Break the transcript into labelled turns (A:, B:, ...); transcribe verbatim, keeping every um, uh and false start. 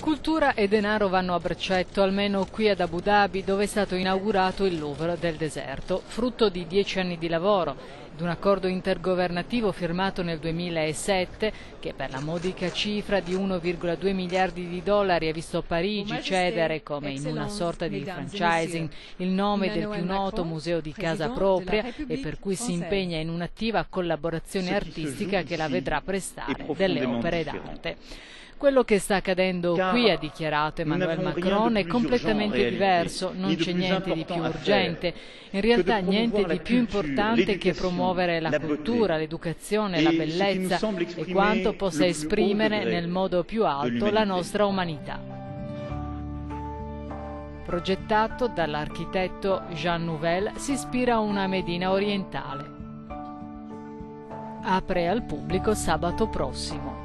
A: Cultura e denaro vanno a braccetto, almeno qui ad Abu Dhabi, dove è stato inaugurato il Louvre del deserto, frutto di dieci anni di lavoro, di un accordo intergovernativo firmato nel duemilasette che per la modica cifra di uno virgola due miliardi di dollari ha visto Parigi cedere, come in una sorta di franchising, il nome del più noto museo di casa propria e per cui si impegna in un'attiva collaborazione artistica che la vedrà prestare delle opere d'arte. Quello che sta accadendo qui, ha dichiarato Emmanuel Macron, è completamente diverso, non c'è niente di più urgente, in realtà niente di più importante che promuovere la cultura, l'educazione, la bellezza e quanto possa esprimere nel modo più alto la nostra umanità. Progettato dall'architetto Jean Nouvel, si ispira a una Medina orientale. Apre al pubblico sabato prossimo.